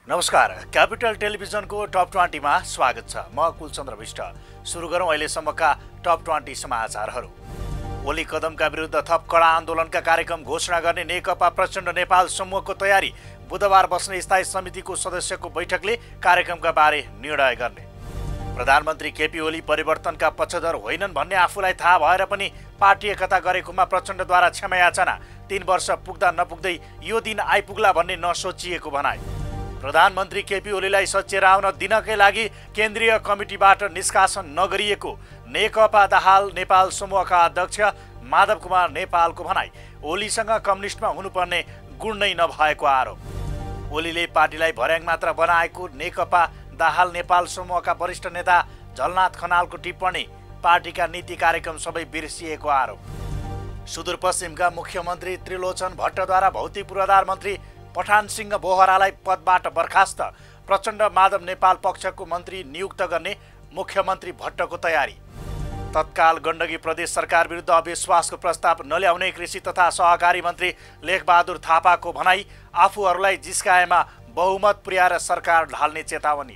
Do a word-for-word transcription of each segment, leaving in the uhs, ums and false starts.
नमस्कार, क्यापिटल टेलिभिजनको टप ट्वेन्टीमा स्वागत छ। म कुलचन्द्र विष्ट। सुरु गरौँ अहिलेसम्मका टप ट्वेन्टी समाचारहरू। ओली कदमका विरुद्ध थप कडा आन्दोलनका कार्यक्रम घोषणा गर्ने नेकपा प्रचण्ड नेपाल समूहको तयारी। बुधबार बस्ने स्थायी समितिको सदस्यको बैठकले कार्यक्रमका बारे निर्णय गर्ने। प्रधानमन्त्री केपी ओली परिवर्तनका पक्षधर होइनन् भन्ने आफूलाई थाहा भएर पनि पार्टी एकता गरेकोमा प्रचण्डद्वारा क्षमायाचना। तीन वर्ष पुग्दा नपुग्दै यो दिन आइपुग्ला भन्ने नसोचिएको भनाइ। प्रधानमन्त्री केपी ओलीलाई सच्याएर आउन दिनकै लागि केन्द्रीय कमिटीबाट निष्कासन नगरिएको नेकपा दाहाल नेपाल समूहका अध्यक्ष माधव कुमार नेपालको भनाइ। ओलीसँग कम्युनिस्टमा हुनुपर्ने गुण नै नभएको आरोप। ओलीले पार्टीलाई भर्याङ मात्र बनाएको नेकपा दाहाल नेपाल समूहका वरिष्ठ नेता झलनाथ खनालको टिप्पणी। पार्टीका नीति कार्यक्रम सबै बिर्सिएको आरोप। सुदूरपश्चिमका मुख्यमन्त्री त्रिलोचन भट्टद्वारा भौतिक पूर्वाधार मन्त्री पठान सिंह बोहरालाई पदबाट बर्खास्त। प्रचण्ड माधव नेपाल पक्षको मन्त्री नियुक्त गर्ने मुख्यमन्त्री भट्टको तयारी। तत्काल गण्डकी प्रदेश सरकार विरुद्ध अविश्वासको प्रस्ताव नल्याउने कृषि तथा सहकारी मन्त्री लेखबहादुर थापाको भनाइ। आफूहरूलाई जिस्काएमा बहुमत पुर्याएर सरकार ढाल्ने चेतावनी।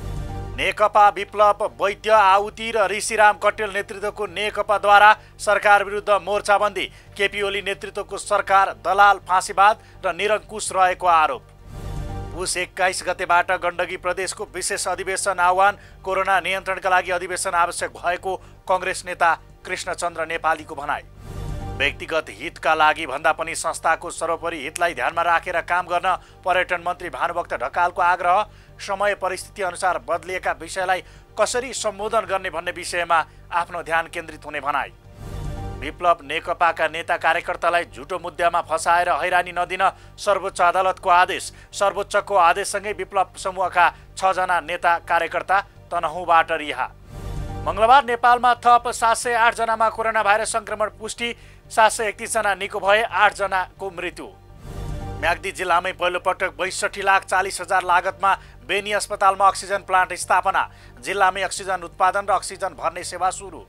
नेकपा विप्लव वैद्य आउती र ऋषिराम कटेल नेतृत्वको नेकपाद्वारा सरकार विरुद्ध मोर्चाबन्दी। केपी ओली नेतृत्वको सरकार दलाल, फाँसीवाद र निरङ्कुश रहेको आरोप। पुस एक्काइस गतेबाट गण्डकी प्रदेशको विशेष अधिवेशन आह्वान। कोरोना नियन्त्रणका लागि अधिवेशन आवश्यक भएको कङ्ग्रेस नेता कृष्णचन्द्र नेपालीको भनाइ। व्यक्तिगत हितका लागि भन्दा पनि संस्थाको सर्वोपरि हितलाई ध्यानमा राखेर काम गर्न पर्यटन मन्त्री भानुभक्त ढकालको आग्रह। समय परिस्थिति अनुसार बदलिएका विषयलाई कसरी सम्बोधन गर्ने भन्ने विषयमा आफ्नो ध्यान केन्द्रित हुने भनाइ। विप्लव नेकपाका नेता कार्यकर्तालाई झुटो मुद्दामा फसाएर हैरानी नदिन सर्वोच्च अदालतको आदेश। सर्वोच्चको आदेशसँगै विप्लव समूहका छजना नेता कार्यकर्ता तनहुँबाट रिहा। मङ्गलबार नेपालमा थप सात सय आठ जनामा कोरोना भाइरस संक्रमण पुष्टि। सात सय एकतिस जना निको भए, आठ जनाको मृत्यु। म्याग्दी जिल्लामै पहिलोपटक बैसठी लाख चालिस हजार लागतमा बेनी अस्पतालमा अक्सिजन प्लान्ट स्थापना। जिल्लामै अक्सिजन उत्पादन र अक्सिजन भर्ने सेवा सुरु।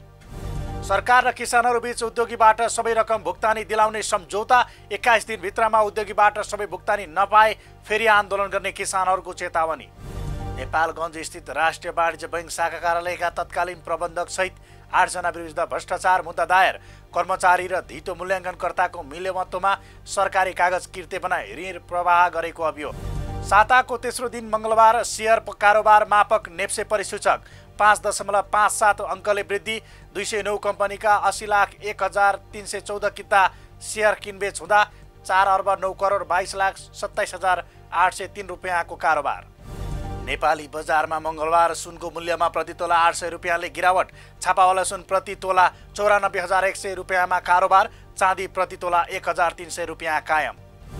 सरकार र किसानहरू बीच उद्योगीबाट सबै रकम भुक्तानी दिलाउने सम्झौता। एक्काइस दिनभित्रमा उद्योगीबाट सबै भुक्तानी नपाए फेरि आन्दोलन गर्ने किसानहरूको चेतावनी। नेपालगञ्ज स्थित राष्ट्रिय वाणिज्य बैंक शाखा कार्यालयका तत्कालीन प्रबन्धक सहित आठजना विरुद्ध भ्रष्टाचार मुद्दा दायर। कर्मचारी र धितो मूल्याङ्कनकर्ताको मिलेमत्वमा सरकारी कागज किर्ते बनाए ऋण प्रवाह गरेको अभियोग। साताको तेस्रो दिन मङ्गलबार सेयर कारोबार मापक नेप्से परिसूचक पाँच दशमलव पाँच सात अङ्कले वृद्धि। दुई सय नौ कम्पनीका अस्सी लाख एक हजार तिन सय चौध किता सेयर किनबेच हुँदा चार अर्ब नौ करोड बाइस लाख सत्ताइस हजार आठ सय तिन रुपियाँको कारोबार। नेपाली बजारमा मङ्गलबार सुनको मूल्यमा प्रति तोला आठ सय रुपियाँले गिरावट। छापावाला सुन प्रति तोला चौरानब्बे हजार एक सय रुपियाँमा कारोबार। चाँदी प्रति तोला एक हजार तिन सय रुपियाँ कायम।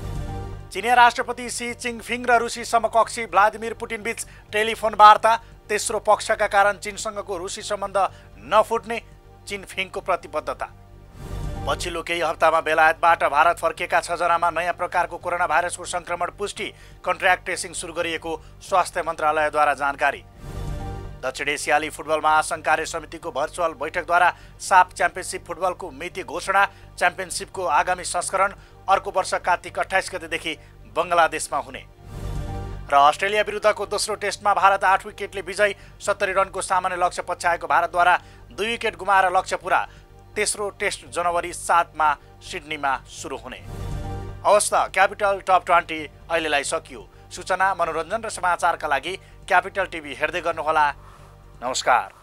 चिनिया राष्ट्रपति सी जिनपिङ र रुसी समकक्षी भ्लादिमिर पुटिन बीच टेलिफोन वार्ता। तेस्रो पक्षका कारण चीनसँगको रुसी सम्बन्ध नफुट्ने जिनपिङको प्रतिबद्धता। पछिल्लो केही हप्तामा बेलायतबाट भारत फर्किएका छजनामा नयाँ प्रकारको कोरोना भाइरसको संक्रमण पुष्टि। कन्ट्र्याक्ट ट्रेसिङ सुरु गरिएको स्वास्थ्य मन्त्रालयद्वारा जानकारी। दक्षिण एसियाली फुटबल महासङ्घ कार्य समितिको भर्चुअल बैठकद्वारा साफ च्याम्पियनसिप फुटबलको मिति घोषणा। च्याम्पियनसिपको आगामी संस्करण अर्को वर्ष कार्तिक अट्ठाइस गतेदेखि बङ्गलादेशमा हुने। र अस्ट्रेलिया विरुद्धको दोस्रो टेस्टमा भारत आठ विकेटले विजय। सत्तरी रनको सामान्य लक्ष्य पछ्याएको भारतद्वारा दुई विकेट गुमाएर लक्ष्य पुरा। तेस्रो टेस्ट जनवरी सातमा सिडनीमा सुरु हुने। हवस् त, क्यापिटल टप ट्वेन्टी अहिलेलाई सकियो। सूचना, मनोरञ्जन र समाचारका लागि क्यापिटल टिभी हेर्दै गर्नुहोला। नमस्कार।